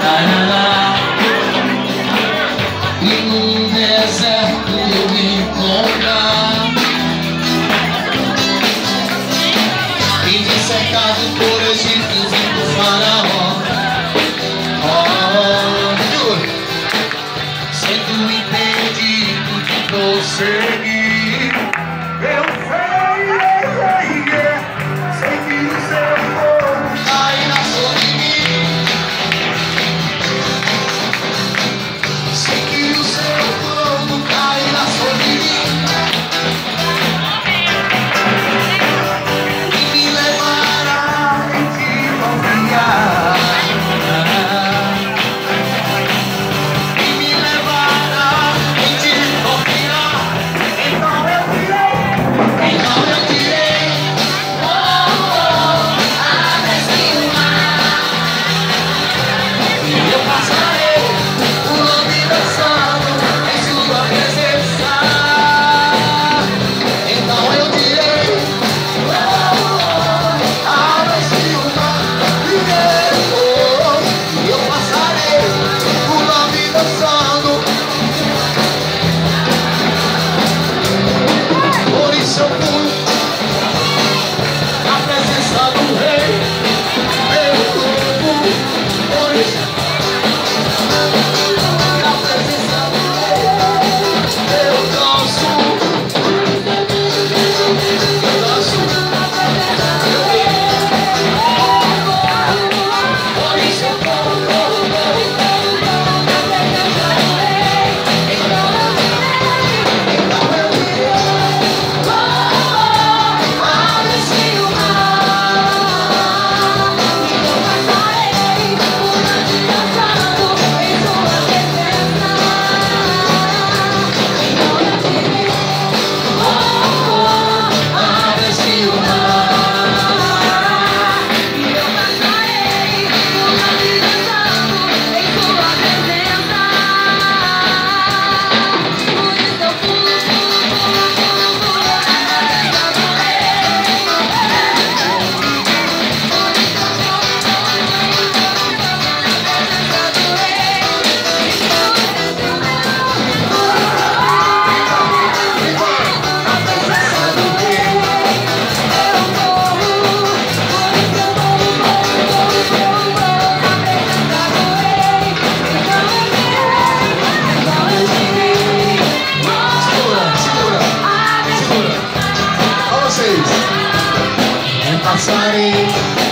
E no deserto eu encontrar, e de cercado por egípcios e por faraó. Sendo impedido de prosseguir, eu sei que o seu fogo cairá sobre mim. Sei que o seu fogo cairá sobre mim e me levará em te confiar. Passarei